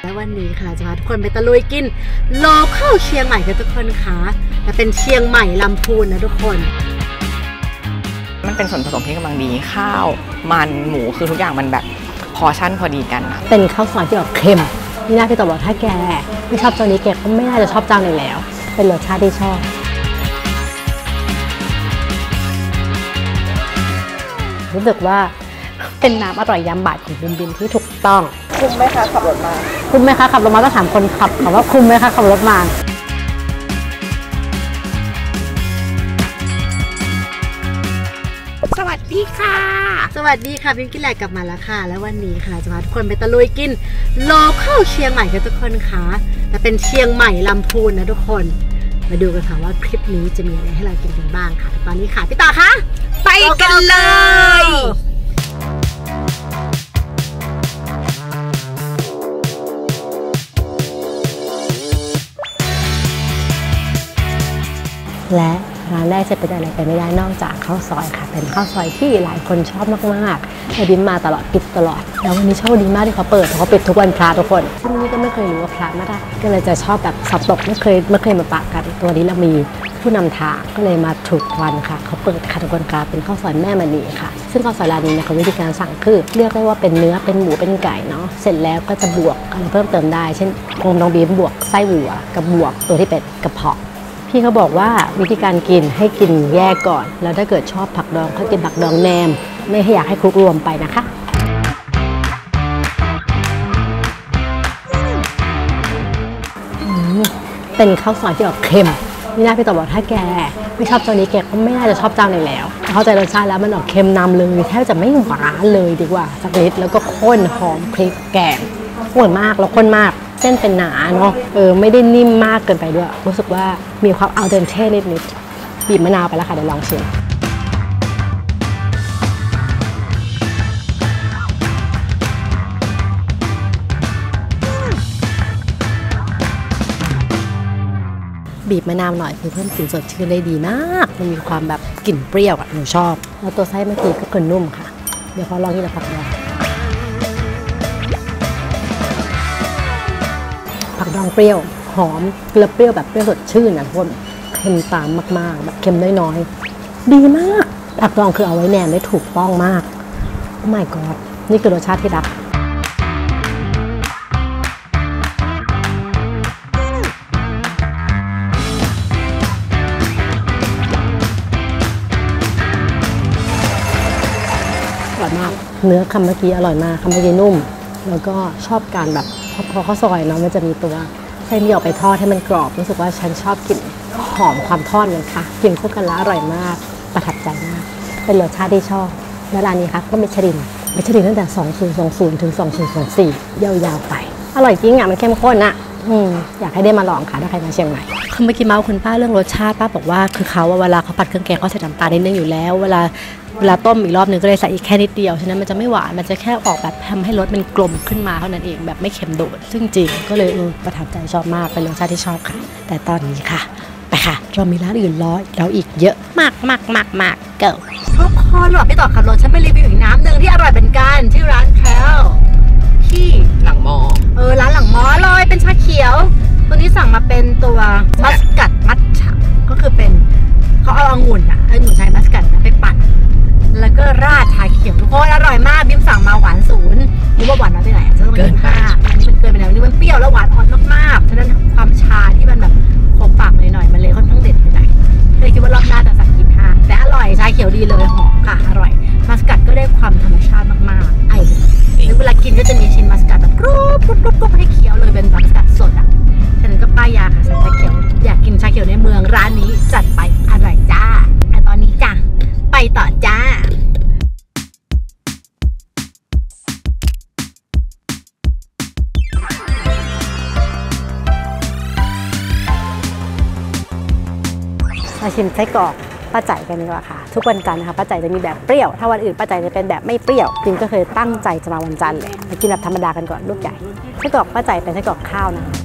และวันนี้ค่ะจะพาทุกคนไปตะลุยกินโลคอลเชียงใหม่กันทุกคนค่ะแต่เป็นเชียงใหม่ลำพูนนะทุกคนมันเป็นส่วนผสมที่กำลังดีข้าวมันหมูคือทุกอย่างมันแบบพอชั่นพอดีกันนะเป็นข้าวซอยที่ออกเค็มนี่น่าพี่ต่อบอกถ้าแกไม่ชอบเจ้านี้แกก็ไม่น่าจะชอบเจ้าหนึ่งแล้วเป็นรสชาติที่ชอบรู้สึกว่าเป็นน้ำอร่อยยำบ่ายของบินที่ถูกต้องคุ้มไหมคะขับรถมาคุ้มไหมคะขับรถมาต้องถามคนขับค่ะว่าคุ้มไหมคะขับรถมาสวัสดีค่ะสวัสดีค่ะพิมพ์กินแหลกกลับมาแล้วค่ะและวันนี้ค่ะจะพาทุกคนไปตะลุยกินโลคอลเชียงใหม่กันทุกคนค่ะแต่เป็นเชียงใหม่ลำพูนนะทุกคนมาดูกันค่ะว่าคลิปนี้จะมีอะไรให้เรากินกันบ้างค่ะตอนนี้ค่ะพี่ต่อคะไปกันเลยและร้านแรกจะเป็นอะไรไปไม่ได้นอกจากข้าวซอยค่ะเป็นข้าวซอยที่หลายคนชอบมากๆแต่บินมาตลอดปิดตลอดแล้ววันนี้โชคดีมากที่เขาเปิดเพราะเขาปิดทุกวันพระทุกคนซึ่งนี่ก็ไม่เคยรู้ว่าพระไม่ได้ก็เลยจะชอบแบบสอบตกไม่เคยมาปะกันตัวนี้เรามีผู้นำทางก็เลยมาถูกวันค่ะเขาเปิดค่ะทุกคนค่ะเป็นข้าวซอยแม่มณีค่ะซึ่งข้าวซอยร้านนี้นะคะวิธีการสั่งคือเรียกได้ว่าเป็นเนื้อเป็นหมูเป็นไก่เนาะเสร็จแล้วก็จะบวกอะไรเพิ่มเติมได้เช่นน้องบีมบวกไส้วัวกับบวกตัวที่เป็นกระเพาะพี่เขาบอกว่าวิธีการกินให้กินแยกก่อนแล้วถ้าเกิดชอบผักดองเขากินผักดองแหนมไม่ให้อยากให้คลุกรวมไปนะคะเป็นข้าวซอยที่ออกเค็มนี่น่าพี่ต่อบอกถ้าแกไม่ชอบเจ้านี้แกก็ไม่น่าจะชอบเจ้าไหนแล้วเข้าใจรสชาติแล้วมันออกเค็มนำเลยแทบจะไม่หวานเลยดีกว่าสักนิดแล้วก็ข้นหอมพริกแกงข้นมากแล้วข้นมากเส้นเป็นหนาเนาะไม่ได้นิ่มมากเกินไปด้วยรู้สึกว่ามีความอัลเดนเท่นิดๆบีบมะนาวไปแล้วค่ะเดี๋ยวลองชิมบีบมะนาวหน่อยคือเพิ่มกลิ่นสดชื่นได้ดีมากมันมีความแบบกลิ่นเปรี้ยวอ่ะหนูชอบแล้วตัวไส้เมื่อกี้ก็นุ่มค่ะเดี๋ยวพอลองที่ละผักดองผักดองเปรี้ยวหอมและเปรี้ยวแบบเปรี้ยวสดชื่นนะทุกคนเค็มตามมากๆแบบเค็มน้อยๆดีมากผักดองคือเอาไว้แนมได้ถูกต้องมากโอ้ my god นี่คือรสชาติที่รักอร่อยมากเนื้อคำเมื่อกี้อร่อยมากคำเมื่อกี้นุ่มแล้วก็ชอบการแบบพอข้าวซอยเนาะมันจะมีตัวเส้นที่ออกไปทอดให้มันกรอบรู้สึกว่าฉันชอบกลิ่นหอมความทอดเลยค่ะกินคู่กันแล้วอร่อยมากประทับใจมากเป็นรสชาติที่ชอบและร้านนี้ค่ะก็มิชลินตั้งแต่2020ถึง2024ยาวๆไปอร่อยจริงอ่ะมันเข้มข้นอ่ะอยากให้ได้มาลองค่ะถ้าใครมาเชียงใหม่คือเมื่อกี้เมาส์คุณป้าเรื่องรสชาติป้าบอกว่าคือเขาเวลาเขาผัดเครื่องแกงเขาใส่น้ำตาลนิดนึงอยู่แล้วเวลาต้มอีกรอบนึงก็เลยใส่อีกแค่นิดเดียวฉะนั้นมันจะไม่หวานมันจะแค่ออกแบบทำให้รสมันกลมขึ้นมาเท่านั้นเองแบบไม่เค็มโดดซึ่งจริงก็เลยประทับใจชอบมากเป็นรสชาติที่ชอบค่ะแต่ตอนนี้ค่ะไปค่ะเรามีร้านอื่นรอเราอีกเยอะมากเกิร์ลทุกคนหรอพี่ต่อขับรถฉันไปรีวิวอีกน้ำหนึ่งที่อร่อยเป็นกันที่ร้านแคลที่หลังมอร้านหลังมอเลยเป็นชาเขียวตัวนี้สั่งมาเป็นตัวมัสกัดมัทฉะก็คือเป็นเขาเอาองุ่นไทยมัสกัดไปปั่นแล้วก็ราดชาเขียวทุกคนอร่อยมากบิมสั่งมาหวาน0รู้ว่าหวานน้อยไปไหนจะต้องเป็น5อันนี้มันเกินไปแล้วนี่มันเปรี้ยวแล้วหวานอ่อนมากๆฉะนั้นความชาที่มันแบบขมปากหน่อยๆมันเลยค่อนข้างเด็ดไปหน่อยเลยคิดว่ารอบหน้าจะสั่งกิน5แต่อร่อยชาเขียวดีเลยหอมค่ะอร่อยมัสกัดก็ได้ความธรรมชาติมากๆแล้วเวลากินก็จะมีชิ้นมัสกัดแบบกรุบให้เคี้ยวเลยเป็นมัสกัดสดฉะนั้นก็ป้ายยาค่ะใส่ชาเขียวอยากกินชาเขียวในเมืองร้านนี้จัดไปอร่อยจ้าแต่ตอนนี้จ้ะไปต่อจ้ามาชิมไส้กรอกป้าใจกันดีกว่าค่ะทุกวันจันทร์นะคะป้าใจจะมีแบบเปรี้ยวถ้าวันอื่นป้าใจจะเป็นแบบไม่เปรี้ยวจริงก็เคยตั้งใจจะมาวันจันทร์เลยมากินแบบธรรมดากันก่อนลูกใหญ่ไส้กรอกป้าใจเป็นไส้กรอกข้าวนะ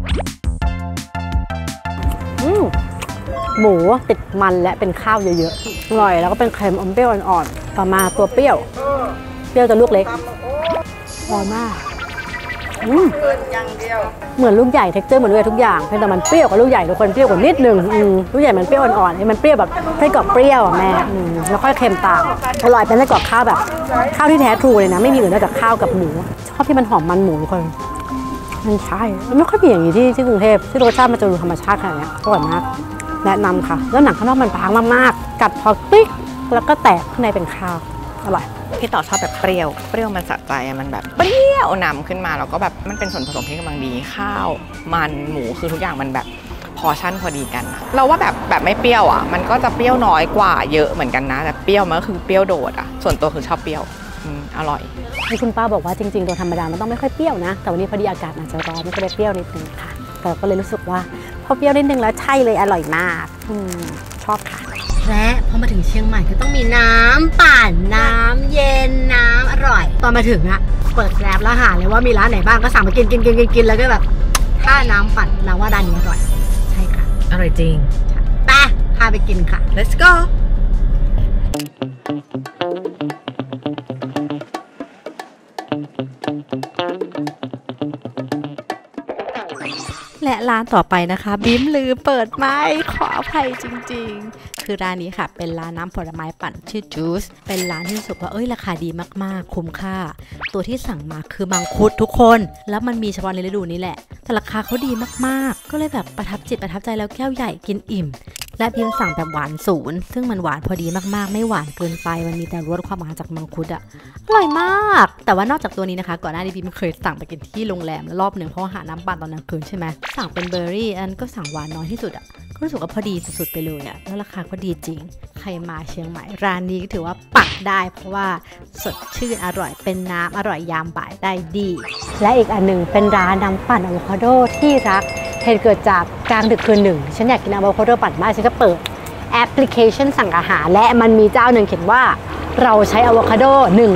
หมูติดมันและเป็นข้าวเยอะๆอร่อยแล้วก็เป็นเค็มอมเปรี้ยวอ่อนๆต่อมาตัวเปรี้ยวจะลูกเล็กหอมมากอย่างเดียวเหมือนลูกใหญ่เท็กเจอร์เหมือนเลยทุกอย่างเพียงแต่มันเปรี้ยวกว่าลูกใหญ่ทุกคนเปรี้ยวกว่านิดนึงลูกใหญ่มันเปรี้ยวอ่อนๆมันเปรี้ยวแบบไส้กรอกเปรี้ยวแม่แล้วค่อยเค็มตามอร่อยเป็นไส้กรอกข้าวแบบข้าวที่แท้ทรูเลยนะไม่มีอื่นนอกจากข้าวกับหมูชอบที่มันหอมมันหมูทุกคนมันใช่มันไม่ค่อยมีอย่างนี้ที่กรุงเทพที่รสชาติมันจะดูธรรมชาติขนาดนี้อร่อยมากแนะนำค่ะแล้วหนังข้างนอกมันบางมากๆกัดพอติ๊กแล้วก็แตกข้างในเป็นข้าวอร่อยพี่ต่อชอบแบบเปรี้ยวมันสะใจมันแบบเปรี้ยวนำขึ้นมาแล้วก็แบบมันเป็นส่วนผสมที่กำลังดีข้าวมันหมูคือทุกอย่างมันแบบพอชั่นพอดีกันนะเราว่าแบบไม่เปรี้ยวอ่ะมันก็จะเปรี้ยวน้อยกว่าเยอะเหมือนกันนะแต่เปรี้ยวมันก็คือเปรี้ยวโดดอ่ะส่วนตัวคือชอบเปรี้ยวอร่อยที่คุณป้าบอกว่าจริงๆตัวธรรมดามันต้องไม่ค่อยเปรี้ยวนะแต่วันนี้พอดีอากาศอาจจะร้อนมันก็เลยเปรี้ยวนิดนึงค่ะแต่ก็เลยรู้สึกว่าพอเปรี้ยวนิดนึงแล้วใช่เลยอร่อยมากชอบค่ะและพอมาถึงเชียงใหม่ก็ต้องมีน้ำปั่นน้ำเย็นน้ำอร่อยตอนมาถึงอะเปิดแกร็บแล้วหาเลยว่ามีร้านไหนบ้างก็สั่งมากินแล้วก็แบบถ้าน้ำปั่นนะว่าร้านนี้อร่อยใช่ค่ะอร่อยจริงไปพาไปกินค่ะ let's go และร้านต่อไปนะคะบิ้มลือเปิดไม่ขออภัยจริงๆคือร้านนี้ค่ะเป็นร้านน้ำผลไม้ปั่นชื่อจูสเป็นร้านที่รู้สึกว่าราคาดีมากๆคุ้มค่าตัวที่สั่งมาคือมังคุดทุกคนแล้วมันมีเฉพาะในฤดูนี้แหละแต่ราคาเขาดีมากๆก็เลยแบบประทับใจแล้วแก้วใหญ่กินอิ่มและพิมสั่งแบบหวาน0ซึ่งมันหวานพอดีมากๆไม่หวานเกินไปมันมีแต่รสความหวานจากมังคุดอะอร่อยมากแต่ว่านอกจากตัวนี้นะคะก่อนหน้านี้พิมเคยสั่งไปกินที่โรงแรมรอบหนึ่งเพราะหาน้ำปั่นตอนกลางคืนใช่ไหมสั่งเป็นเบอร์รี่อันก็สั่งหวานน้อยที่สุดอะก็รู้สึกว่าพอดีสุดๆไปเลยอะแล้วราคาก็ดีจริงใครมาเชียงใหม่ร้านนี้ถือว่าปักได้เพราะว่าสดชื่นอร่อยเป็นน้ำอร่อยยามบ่ายได้ดีและอีกอันหนึ่งเป็นร้านน้ำปั่นอะโวคาโดที่รักเหตุเกิดจากกลางดึกคืนหนึ่งฉันอยากกินอะโวคาโดปั่นมากฉันก็เปิดแอปพลิเคชันสั่งอาหารและมันมีเจ้าหนึ่งเขียนว่าเราใช้อะโวคาโด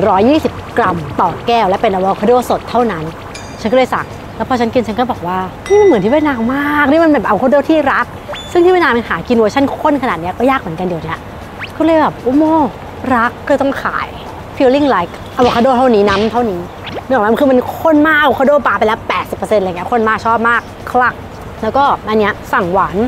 120 กรัมต่อแก้วและเป็นอะโวคาโดสดเท่านั้นฉันก็เลยสั่งแล้วพอฉันกินฉันก็บอกว่านี่มันเหมือนที่เวียดนามมากนี่มันแบบอะโวคาโดที่รักซึ่งที่เวียดนามมันหากินเวอร์ชันข้นขนาดนี้ก็ยากเหมือนกันเดี๋ยวนี้ก็เลยแบบโอ้โมรักก็ต้องขาย feeling like อะโวคาโดเท่านี้น้ำเท่านี้เนื่องจากมันคือมันข้นมากอะโวคาโดปลาไปแล้ว 80% อะไรเงี้ยข้นมากชอบมากคลักแล้วก็อันเนี้ยสั่งหวาน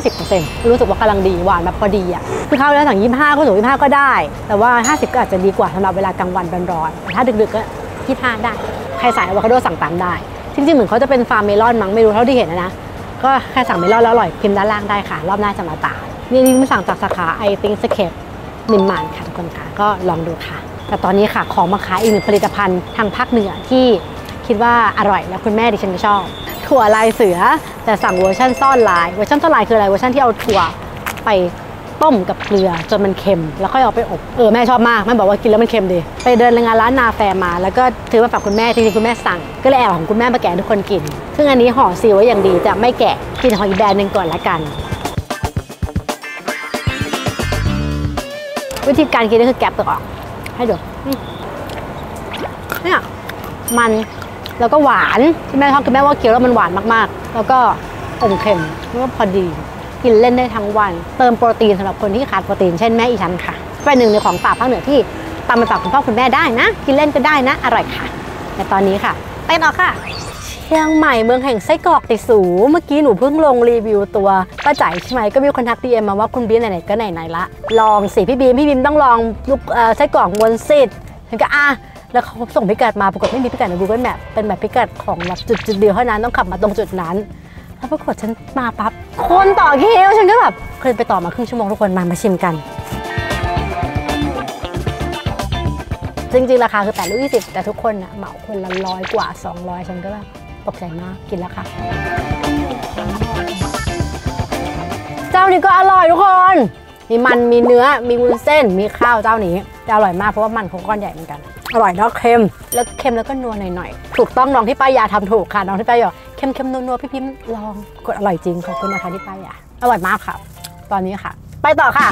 50% รู้สึกว่ากำลังดีหวานแบบพอดีอ่ะคือเขาแล้วสั่ง25ก็ถึง25ก็ได้แต่ว่า50ก็อาจจะดีกว่าสำหรับเวลากลางวันร้อนๆถ้าดึกๆก็25ได้ใครใส่อะโวคาโดสั่งตามได้จริงๆเหมือนเขาจะเป็นฟาร์มเมลอนมั้งไม่รู้เท่าที่เห็นนะก็ใครสั่งเมลอนแล้วอร่อยพิมพ์ด้านล่างได้ค่ะรอบหน้าจะมาตามนี่มันสั่งจากสาขา I think Scape นิมมานค่ะทุกคนค่ะก็ลองดูค่ะแต่ตอนนี้ค่ะของมาขายอีกหนึ่งผลิตภัณฑ์ทางภาคเหนือที่คิดว่าอร่อยและคุณแม่ดิฉันก็ชอบถั่วลายเสือแต่สั่งเวอร์ชันซ่อนลายเวอร์ชันซ่อนลายคืออะไรเวอร์ชันที่เอาถั่วไปต้มกับเกลือจนมันเค็มแล้วค่อยเอาไปอบแม่ชอบมากแม่บอกว่ากินแล้วมันเค็มดีไปเดินงานร้านนาแฟมาแล้วก็ถือมาฝากคุณแม่จริงๆคุณแม่สั่งก็เลยแอบของคุณแม่มาแกะทุกคนกินซึ่งอันนี้ห่อซีลไว้อย่างดีจะไม่แกะกินของอีกแบรนด์นึงก่อนละกันวิธีการกินก็คือแกะเปลือกออกให้ดูเนี่ยมันแล้วก็หวานที่แม่ชอบคือแม่ว่าเคี้ยวแล้วมันหวานมากๆแล้วก็อมเค็มแล้วก็พอดีกินเล่นได้ทั้งวันเติมโปรตีนสำหรับคนที่ขาดโปรตีนเช่นแม่อีฉันค่ะเป็นหนึ่งในของฝากภาคเหนือที่ตามไปฝากคุณพ่อคุณแม่ได้นะกินเล่นก็ได้นะอร่อยค่ะแต่ตอนนี้ค่ะไปต่อค่ะเชียงใหม่เมืองแห่งไส้กรอกติดสูเมื่อกี้หนูเพิ่งลงรีวิวตัวป้าจ๋ายใช่ไหมก็มีคนทักดีเอ็มมาว่าคุณบีมไหนๆก็ไหนๆละลองสิพี่บีมต้องลองลูกไส้กรอกมวลสิทธิ์ฉันก็แล้วเขาส่งพิกัดมาปรากฏไม่มีพิกัดใน Google Map เป็นแบบพิกัดของแบบจุดเดียวเท่านั้นต้องขับมาตรงจุดนั้นแล้วปรากฏฉันมาปั๊บคนต่อคิวฉันก็แบบเคยไปต่อมาครึ่งชั่วโมงทุกคนมาชิมกันจริงๆราคาคือ820แต่ทุกคนน่ะเหมาคนละ100 กว่า200ฉันก็แบบตกใจมากกินแล้วค่ะเจ้านี้ก็อร่อยทุกคนมีมันมีเนื้อมีวุ้นเส้นมีข้าวเจ้านี้จะอร่อยมากเพราะว่ามันเขาก้อนใหญ่เหมือนกันอร่อยแล้วเค็มแล้วก็นัวหน่อยๆถูกต้องน้องที่ป้ายาทำถูกค่ะน้องที่ป้ายาเค็มนัวพี่พิมพ์ลองกดอร่อยจริงขอบคุณนะคะที่ป้ายาอร่อยมากค่ะตอนนี้ค่ะไปต่อค่ะ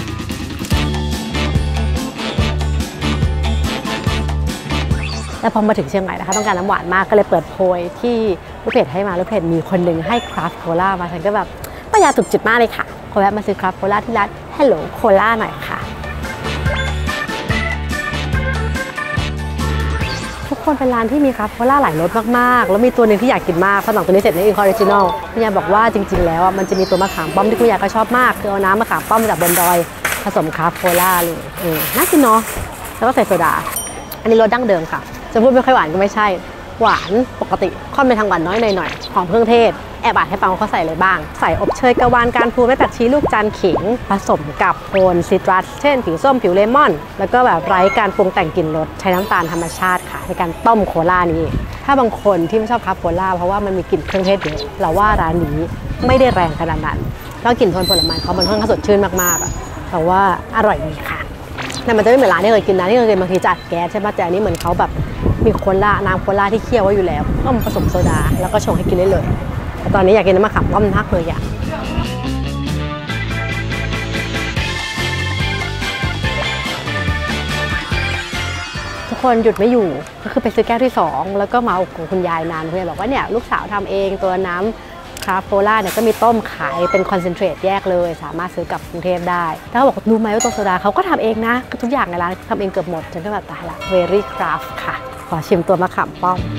แล้วพอมาถึงเชียงใหม่นะคะต้องการน้ำหวานมากก็เลยเปิดโพยที่ลูกเพจให้มาลูกเพจมีคนหนึ่งให้คราฟต์โคลามาฉันก็แบบป้ายาถูกจุดมากเลยค่ะขอแวะมาซื้อคราฟต์โคลาที่ร้าน Hello Cola หน่อยค่ะทุกคนเป็นร้านที่มีคาโคล่าหลายรสมากๆแล้วมีตัวหนึ่งที่อยากกินมากพอหลังตัวนี้เสร็จในอินคอร์ริจินอลคุณยายบอกว่าจริงๆแล้วมันจะมีตัวมะขามป้อมที่คุณยายก็ชอบมากคือเอาน้ำมะขามป้อมจากบนดอยผสมคาโคล่าเลยน่ากินเนาะแล้วก็ใส่โซดาอันนี้รสดั้งเดิมค่ะจะพูดไม่ค่อยหวานก็ไม่ใช่หวานปกติค่อนไปทางหวานน้อยหน่อยๆหอมเครื่องเทศแอบให้ฟังว่าเขาใส่อะไรบ้างใส่อบเชยกระวานการพูแม่ตัดชีลูกจันขิงผสมกับโคนซิตรัสเช่นผิวส้มผิวเลมอนแล้วก็แบบไร้การปรุงแต่งกลิ่นรสใช้น้ำตาลธรรมชาติค่ะในการต้มโคลานี้ถ้าบางคนที่ไม่ชอบคาโคล่าเพราะว่ามันมีกลิ่นเครื่องเทศเยอะเราว่าร้านนี้ไม่ได้แรงขนาดนั้นแล้วกลิ่นโทนผลไม้เขามันค่อนข้างสดชื่นมากๆแต่ว่าอร่อยดีค่ะแต่มันจะไม่เหมือนร้านที่เคยกินนะที่เคยกินบางทีจัดแก๊สใช่ป่ะแต่อันนี้เหมือนเขาแบบมีโคลาน้ำโคลาที่เคี่ยวไว้อยู่แล้วก็ผสมโซดาแล้วก็ชงให้กินได้เลยแต่ตอนนี้อยากกินน้ำมะขามป้อมมากเลยอะทุกคนหยุดไม่อยู่ก็คือไปซื้อแก้วที่2แล้วก็มาของคุณยายนานคุณยายบอกว่าเนี่ยลูกสาวทำเองตัวน้ำคาโคล่าเนี่ยก็มีต้มขายเป็นคอนเซนเทรตแยกเลยสามารถซื้อกลับกรุงเทพได้ถ้าเขาบอกรู้ไหมว่าตัวโซดาเขาก็ทำเองนะทุกอย่างในร้านทำเองเกือบหมดฉันก็แบบตายละ very craft ค่ะขอชิมตัวมะขามป้อม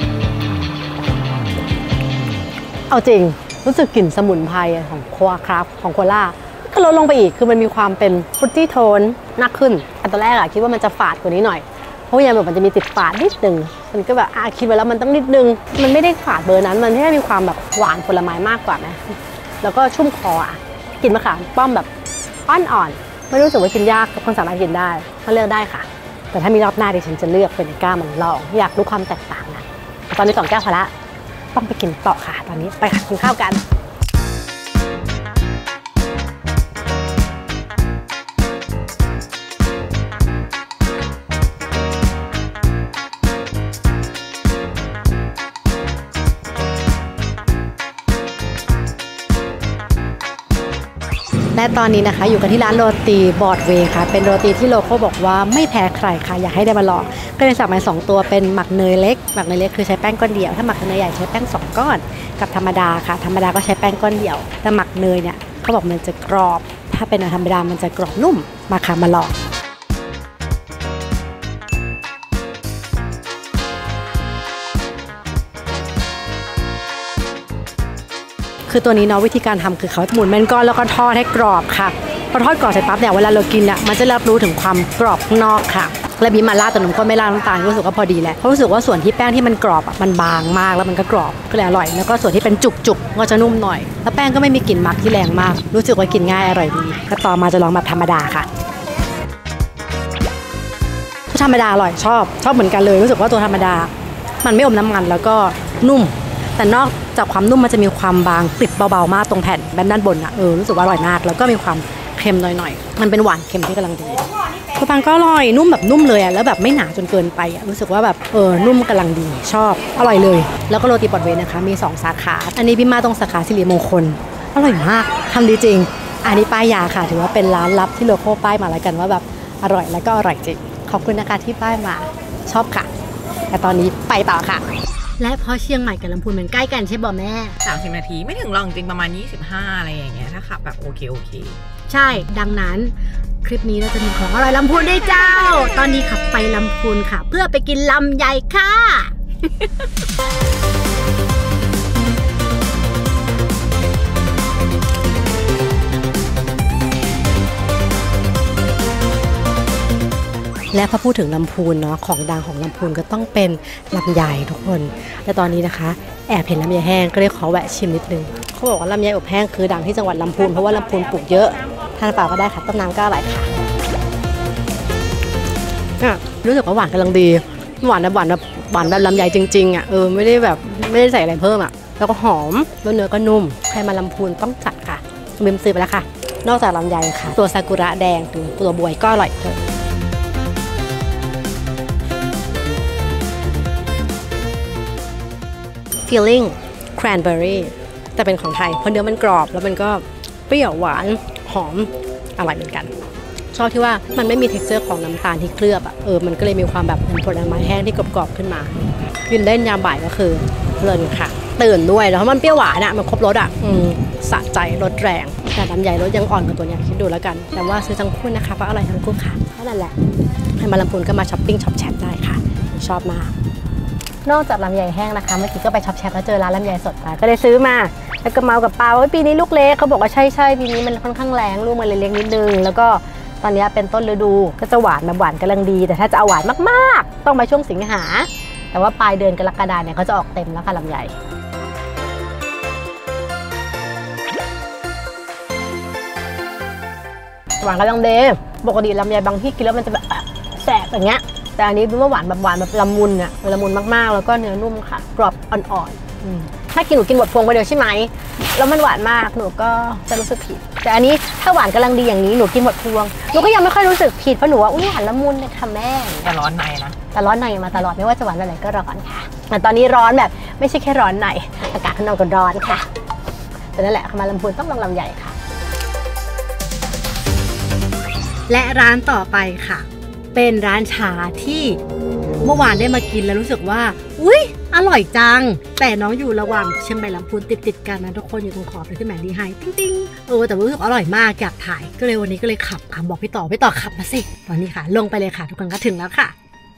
เอาจริงรู้สึกกลิ่นสมุนไพรของโคอาคราฟของโคล่าก็ลดลงไปอีกคือมันมีความเป็นฟรุตตี้โทนมากขึ้นอันตอนแรกคิดว่ามันจะฝาดกว่านี้หน่อยเพราะยังแบบมันจะมีติดฝาดนิดนึงมันก็แบบคิดไว้แล้วมันต้องนิดนึงมันไม่ได้ฝาดเบอร์นั้นมันแค่มีความแบบหวานผลไม้มากกว่าไหมแล้วก็ชุ่มคอกลิ่นมะขามป้อมแบบอ่อนๆไม่รู้สึกว่ากินยากทุกคนสามารถกินได้ก็เลือกได้ค่ะแต่ถ้ามีรอบหน้าดิฉันจะเลือกเป็นก้ามันลองอยากรู้ความแตกต่างนะตอนนี้2 แก้วพอละต้องไปกินต่อค่ะตอนนี้ไปค่ะกินข้าวกันและตอนนี้นะคะอยู่กันที่ร้านโรตีบอร์ดเวย์ค่ะเป็นโรตีที่โลโก้บอกว่าไม่แพ้ใครค่ะอยากให้ได้มาลองก็เลยสั่งมา2 ตัวเป็นหมักเนยเล็กหมักเนยเล็กคือใช้แป้งก้อนเดียวถ้าหมักเนยใหญ่ใช้แป้ง2 ก้อนกับธรรมดาค่ะธรรมดาก็ใช้แป้งก้อนเดียวแต่หมักเนยเนี่ยเขาบอกมันจะกรอบถ้าเป็นธรรมดามันจะกรอบนุ่มมาค่ะมาลองคือตัวนี้เนาะวิธีการทำคือเขาหมุนเป็นก้อนแล้วก็ทอดให้กรอบค่ะพอทอดกรอบเสร็จปั๊บเนี่ยเวลาเรากินเนี่ยมันจะรับรู้ถึงความกรอบข้างนอกค่ะและบีมาล่าแต่หนุ่มก็ไม่ล่าน้ำตาลรู้สึกว่าพอดีแหละเพราะรู้สึกว่าส่วนที่แป้งที่มันกรอบมันบางมากแล้วมันก็กรอบก็เลยอร่อยแล้วก็ส่วนที่เป็นจุกก็จะนุ่มหน่อยแล้วแป้งก็ไม่มีกลิ่นหมักที่แรงมากรู้สึกว่ากินง่ายอร่อยดีก็ต่อมาจะลองแบบธรรมดาค่ะธรรมดาอร่อยชอบเหมือนกันเลยรู้สึกว่าตัวธรรมดามันไม่อมน้ำมันแล้วก็นุ่มแต่นอกจากความนุ่มมันจะมีความบางติดเบาๆมากตรงแผ่นด้านบนอ่ะรู้สึกว่าอร่อยมากแล้วก็มีความเค็มหน่อยๆมันเป็นหวานเค็มที่กำลังดีตัวปังก็อร่อยนุ่มแบบนุ่มเลยอ่ะแล้วแบบไม่หนาจนเกินไปอ่ะรู้สึกว่าแบบนุ่มกำลังดีชอบอร่อยเลยแล้วก็โรตีบอร์ดเวย์นะคะมี2 สาขาอันนี้พี่มาตรงสาขาสิริมงคลอร่อยมากทำดีจริงอันนี้ป้ายยาค่ะถือว่าเป็นร้านลับที่โลโก้ป้ายมาแล้วกันว่าแบบอร่อยแล้วก็อร่อยจริงขอบคุณนะคะที่ป้ายมาชอบค่ะแต่ตอนนี้ไปต่อค่ะและเพราะเชียงใหม่กับลำพูนมันใกล้กันใช่ป่ะแม่ 30 นาทีไม่ถึงหรอกจริงประมาณ25อะไรอย่างเงี้ยถ้าขับแบบโอเคใช่ดังนั้นคลิปนี้เราจะมีของอร่อยลำพูนด้วยเจ้าตอนนี้ขับไปลำพูนค่ะเพื่อไปกินลำไยค่ะ และพอพูดถึงลำพูนเนาะของดังของลำพูนก็ต้องเป็นลำไยทุกคนแต่ตอนนี้นะคะแอบเห็นลำไยแห้งก็เลยขอแวะชิมนิดนึงเขาบอกว่าลำไยอบแห้งคือดังที่จังหวัดลำพูนเพราะว่าลำพูนปลูกเยอะทานเปล่าก็ได้ค่ะต้มน้ำก็อร่อยค่ะรู้สึกว่าหวานกำลังดีหวานแบบลำไยจริงๆอ่ะไม่ได้ใส่อะไรเพิ่มอ่ะแล้วก็หอมแล้วเนื้อก็นุ่มใครมาลำพูนต้องจัดค่ะบิมซื้อไปแล้วค่ะนอกจากลำไยค่ะตัวซากุระแดงหรือตัวบวยก็อร่อยเลยfeeling cranberry แต่เป็นของไทยเพราะเนื้อมันกรอบแล้วมันก็เปรี้ยวหวานหอมอร่อยเหมือนกันชอบที่ว่ามันไม่มี texture ของน้ำตาลที่เคลือบอ่ะมันก็เลยมีความแบบผลไม้แห้งที่กรอบๆขึ้นมากินเล่นยามบ่ายก็คือเพลินค่ะตื่นด้วยแล้วมันเปรี้ยวหวานอ่ะมันครบรสอ่ะสะใจรสแรงแต่ลำไยรสยังอ่อนกว่าตัวนี้คิดดูแล้วกันแต่ว่าซื้อทั้งคู่นะคะเพราะอร่อยทั้งคู่ค่ะนั่นแหละให้มาลำพูนก็มาช้อปปิ้งช็อปแชทได้ค่ะชชอบมากนอกจากลำไยแห้งนะคะเมื่อกี้ก็ไปช็อปแชปแล้วเจอร้านลำไยสดมาก็เลยซื้อมาแล้วก็เมากับปาว่าปีนี้ลูกเล็กเขาบอกว่าใช่ปีนี้มันค่อนข้างแรงลูกมันเล็กนิดนึงแล้วก็ตอนนี้เป็นต้นฤดูก็จะหวานแบบหวานกำลังดีแต่ถ้าจะเอาหวานมากๆต้องมาช่วงสิงหาแต่ว่าปลายเดือนกรกฎาคมเนี่ยเขาจะออกเต็มแล้วค่ะลำไยหวานกำลังดีปกติลำไยบางที่กินแล้วมันจะแบบแสบอย่างเงี้ยแต่อันนี้ดูว่าหวานแบบละมุนอะละมุนมากๆแล้วก็เนื้อนุ่มค่ะกรอบอ่อนๆถ้ากินหนูกินหมดพวงไปเดียวใช่ไหมแล้วมันหวานมากหนูก็จะรู้สึกผิดแต่อันนี้ถ้าหวานกำลังดีอย่างนี้หนูกินหมดพวงหนูก็ยังไม่ค่อยรู้สึกผิดเพราะหนูว่าหวานละมุนเลยค่ะแม่แต่ร้อนในนะแต่ร้อนในมาตลอดไม่ว่าจะหวานอะไรก็ร้อนค่ะแต่ตอนนี้ร้อนแบบไม่ใช่แค่ร้อนในอากาศข้างนอกก็ร้อนค่ะแต่นั่นแหละมาลำพูนต้องลองลำใหญ่ค่ะและร้านต่อไปค่ะเป็นร้านชาที่เมื่อวานได้มากินแล้วรู้สึกว่าอุ๊ยอร่อยจังแต่น้องอยู่ระหว่างเชียงใหม่ลำพูนติดกันนะทุกคนอยู่ตรงขอบเลยที่แหมดีไฮติ้งแต่รู้สึกอร่อยมากอยากถ่ายก็เลยวันนี้ก็เลยขับบอกพี่ต่อขับมาสิตอนนี้ค่ะลงไปเลยค่ะทุกคนก็ถึงแล้วค่ะ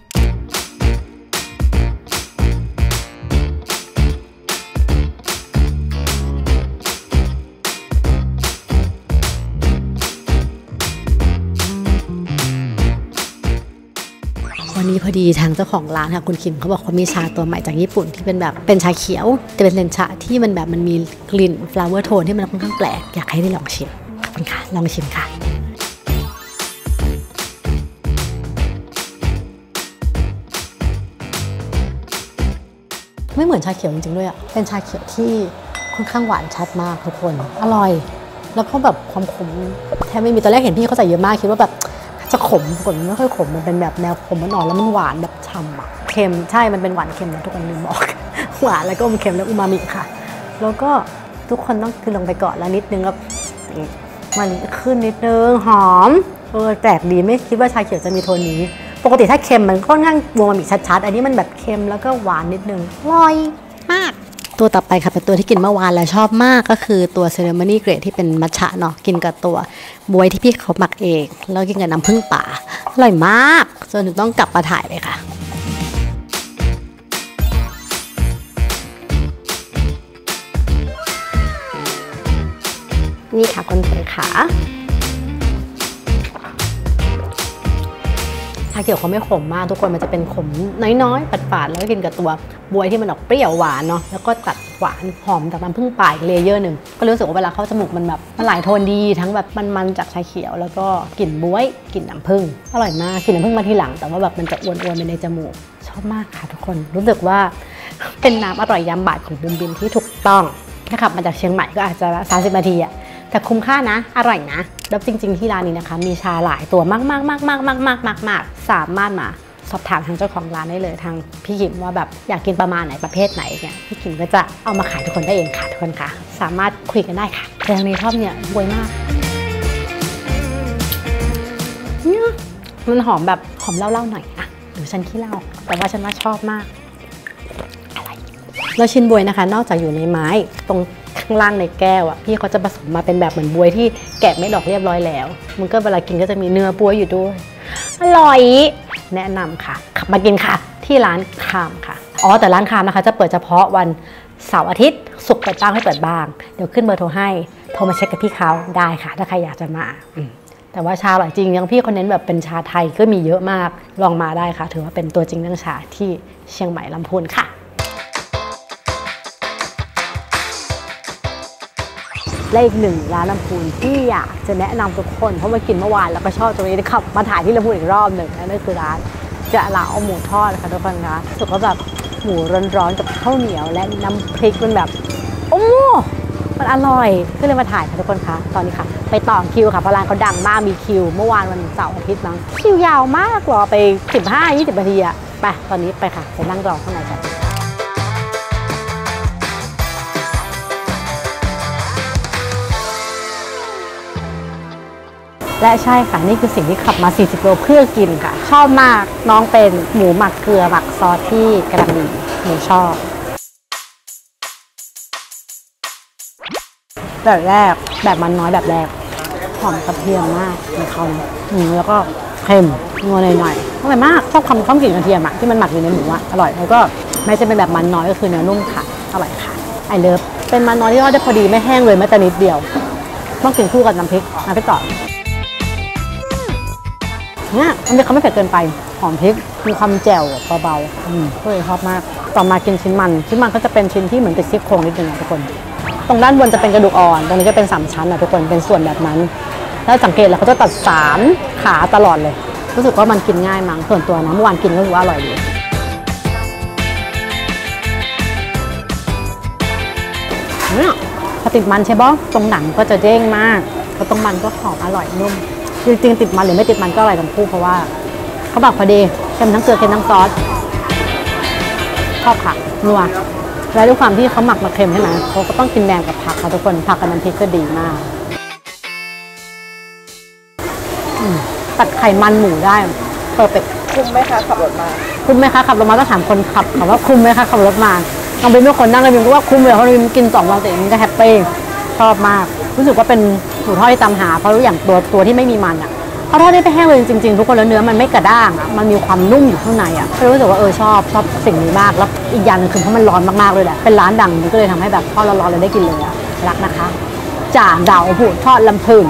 วันนี้พอดีทางเจ้าของร้านค่ะคุณคิมเขาบอกเขามีชาตัวใหม่จากญี่ปุ่นที่เป็นแบบเป็นชาเขียวแต่เป็นชาที่มันแบบมันมีกลิ่น flower tone ที่มันค่อนข้างแปลกอยากให้ได้ลองชิมขอบคุณค่ะลองชิมค่ะไม่เหมือนชาเขียวจริงๆด้วยอ่ะเป็นชาเขียวที่ค่อนข้างหวานชัดมากทุกคนอร่อยแล้วก็แบบความขมแทบไม่มีตอนแรกเห็นพี่เขาใส่เยอะมากคิดว่าแบบจะขมปรากฏมันไม่ค่อยขมมันเป็นแบบแนวขมอ่อนแล้วมันหวานแบบฉ่ำอ่ะเค็มใช่มันเป็นหวานเค็มนะทุกคนลืมบอกหวานแล้วก็อมเค็มแล้วอูมามิค่ะแล้วก็ทุกคนต้องกินลงไปก่อนแล้วนิดนึงแล้วมันขึ้นนิดนึงหอมแปลกดีไม่คิดว่าชาเขียวจะมีโทนนี้ปกติถ้าเค็มมันค่อนข้างอูมามิชัดๆอันนี้มันแบบเค็มแล้วก็หวานนิดนึงอร่อยมากตัวต่อไปค่ะเป็นตัวที่กินเมื่อวานแล้วชอบมากก็คือตัวเซเลมอนี่เกรดที่เป็นมัทฉะเนาะกินกับตัวบวยที่พี่เขาหมักเองแล้วกินกับน้ำผึ้งป่าอร่อยมากจนถึงต้องกลับมาถ่ายเลยค่ะนี่ค่ะคนสวยขาชาเขียวเขาไม่ขมมากทุกคนมันจะเป็นขมน้อยๆฝาดๆแล้วก็กินกับตัวบวยที่มันออกเปรี้ยวหวานเนาะแล้วก็ตัดหวานหอมจากน้ำผึ้งป่าอีกเลเยอร์หนึ่งก็รู้สึกว่าเวลาเข้าจมูกมันแบบมันหลายโทนดีทั้งแบบมันจากชาเขียวแล้วก็กลิ่นบวยกลิ่นน้ำผึ้งอร่อยมากกลิ่นน้ำผึ้งมาทีหลังแต่ว่าแบบมันจะอ้วนๆไปในจมูกชอบมากค่ะทุกคนรู้สึกว่าเป็นน้ำอร่อยยามบ่ายของบุมบิมที่ถูกต้องถ้าขับมาจากเชียงใหม่ก็อาจจะ30 นาทีอะแต่คุ้มค่านะอร่อยนะแล้วจริงๆที่ร้านนี้นะคะมีชาหลายตัวมากๆสามารถมาสอบถามทางเจ้าของร้านได้เลยทางพี่ขิมว่าแบบอยากกินประมาณไหนประเภทไหนเนี่ยพี่ขิมก็จะเอามาขายทุกคนได้เองค่ะทุกคนค่ะสามารถคุยกันได้ค่ะแต่ทางนี้ชอบเนี่ยบวยมากเนี่ยมันหอมแบบหอมเล่าๆหน่อยอะหรือฉันขี้เล่าแต่ว่าฉันว่าชอบมากแล้วชิ้นบวยนะคะนอกจากอยู่ในไม้ตรงข้างล่างในแก้วอ่ะพี่เขาจะผสมมาเป็นแบบเหมือนบวยที่แกะไม่ดอกเรียบร้อยแล้วมันก็เวลากินก็จะมีเนื้อบวยอยู่ด้วยอร่อยแนะนำค่ะขับมากินค่ะที่ร้านคามค่ะแต่ร้านคามนะคะจะเปิดเฉพาะวันเสาร์อาทิตย์ศุกร์เปิดบ้างให้เปิดบ้างเดี๋ยวขึ้นเบอร์โทรให้โทรมาเช็คกับพี่เขาได้ค่ะถ้าใครอยากจะมาแต่ว่าชาอร่อยจริงยังพี่คนเน้นแบบเป็นชาไทยก็มีเยอะมากลองมาได้ค่ะถือว่าเป็นตัวจริงเรื่องชาที่เชียงใหม่ลำพูนค่ะและอีกหนึ่งร้านลำพูนที่อยากจะแนะนำทุกคนเพราะมากินเมื่อวานแล้วก็ชอบตรงนี้ขับมาถ่ายที่ลำพูนอีกรอบหนึ่งนั่นคือร้านจะเหลาหมูทอดค่ะทุกคนคะรู้สึกว่าแบบหมูร้อนๆกับข้าวเหนียวและน้ำพริกมันแบบโอ้มันอร่อยก็เลยมาถ่ายค่ะทุกคนคะตอนนี้ค่ะไปต่อคิวค่ะเพราะร้านเขาดังมากมีคิวเมื่อวานวันเสาร์อาทิตย์มั้งคิวยาวมากรอไป 15-20 นาทีอะไปตอนนี้ไปค่ะไปนั่งรอข้างในกันและใช่ค่ะนี่คือสิ่งที่ขับมา40 โลเพื่อกินค่ะชอบมากน้องเป็นหมูหมักเกลือหมักซอสที่กระดิ่งหนูชอบแบบแรกแบบมันน้อยแบบแรกหอมกระเทียมมากในเขาแล้วก็เค็มนัวหน่อยอร่อยมากชอบความกลิ่นกระเทียมอะที่มันหมักอยู่ในหมูอะอร่อยแล้วก็แม้จะเป็นแบบมันน้อยก็คือเนื้อนุ่มค่ะอร่อยค่ะไอเลิฟเป็นมันน้อยที่ทอดได้พอดีไม่แห้งเลยแม้แต่นิดเดียวต้องกินคู่กับน้ำพริกต่อเนี่ยมันมีความไม่เผ็ดเกินไปหอมพริกมีความแจ่วเบาๆก็เลยชอบมากต่อมากินชิ้นมันก็จะเป็นชิ้นที่เหมือนติดซี่โครงนิดนึงทุกคนตรงด้านบนจะเป็นกระดูกอ่อนตรงนี้จะเป็น3ชั้นทุกคนเป็นส่วนแบบนั้นแล้วสังเกตแล้วเขาจะตัด3ขาตลอดเลยรู้สึกว่ามันกินง่ายมั้งส่วนตัวนะเมื่อวานกินก็รู้สึกว่าอร่อยดีเนี่ยพอติดมันใช่ป่ะตรงหนังก็จะเด้งมากแล้วตรงมันก็หอมอร่อยนุ่มจริงๆติดมันหรือไม่ติดมันก็อร่อยทั้งคู่เพราะว่าเขาหมักพอดีเค็มทั้งเกลือเค็มทั้งซอสชอบค่ะนัวและด้วยความที่เขาหมักมาเค็มใช่ไหมเขาก็ต้องกินแดงกับผักค่ะทุกคนผักกับน้ำพริกก็ดีมากตัดไขมันหมูได้เพอร์เฟกต์คุ้มไหมคะขับรถมาคุ้มไหมคะขับรถมาต้องถามคนขับถามว่าคุ้มไหมคะขับรถมาน้องบินเป็นคนนั่งเลยบินก็ว่าคุ้มเลยเพราะบินกิน2 วันแต่บินก็แฮปปี้ชอบมากรู้สึกว่าเป็นหมูทอดที่ตามหาเพราะรู้อย่างตัวที่ไม่มีมันอ่ะเขาทอดได้ไปแห้งเลยจริงๆทุกคนแล้วเนื้อมันไม่กระด้างอ่ะมันมีความนุ่มอยู่ข้างในอ่ะก็รู้สึกว่าชอบสิ่งนี้มากแล้วอีกอย่างนึงคือเพราะมันร้อนมากๆเลยแหละเป็นร้านดังมันก็เลยทำให้แบบทอดร้อนๆเลยได้กินเลยอ่ะรักนะคะจ่าเดาผูทอดลำพูน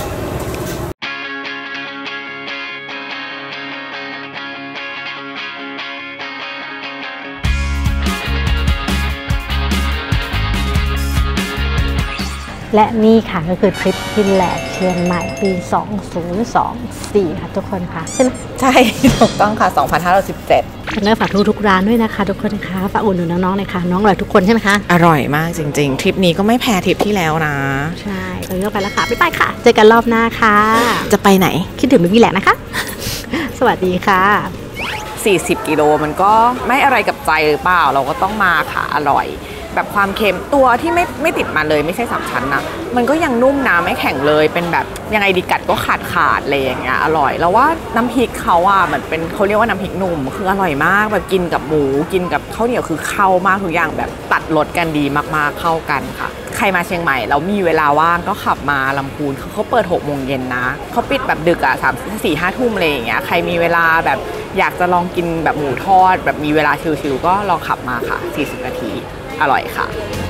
และนี่ค่ะก็คือทริปฟินแลนด์เชียงใหม่ปี2024ค่ะทุกคนค่ะใช่ไหมใช่ถูกต้องค่ะ2517 เนื้อฝากทุกร้านด้วยนะคะทุกคนค่ะฝากอุ่นหนุนน้องๆเลยค่ะน้องอร่อยทุกคนใช่ไหมคะอร่อยมากจริงๆทริปนี้ก็ไม่แพ้ทริปที่แล้วนะใช่ตอนนี้ก็ไปแล้วค่ะไปค่ะเจอกันรอบหน้าค่ะจะไปไหนคิดถึงพี่แหละนะคะ สวัสดีค่ะ 40 กิโลมันก็ไม่อะไรกับใจหรือเปล่าเราก็ต้องมาค่ะอร่อยแบบความเค็มตัวที่ไม่ติดมาเลยไม่ใช่3 ชั้นนะมันก็ยังนุ่มนะไม่แข็งเลยเป็นแบบยังไงดีกัดก็ขาดอะไรอย่างเงี้ยอร่อยแล้วว่าน้ำพริกเขาอ่ะเหมือนเป็นเขาเรียกว่าน้ำพริกหนุ่มคืออร่อยมากแบบกินกับหมูกินกับข้าวเหนียวคือเข้ามากทุกอย่างแบบตัดรสกันดีมากๆเข้ากันค่ะใครมาเชียงใหม่แล้วมีเวลาว่างก็ขับมาลำพูนเขาเปิด6 โมงเย็นนะเขาปิดแบบดึกอ่ะ3-4-5 ทุ่มอะไรอย่างเงี้ยใครมีเวลาแบบอยากจะลองกินแบบหมูทอดแบบมีเวลาชิลๆก็ลองขับมาค่ะ40 นาทีอร่อยค่ะ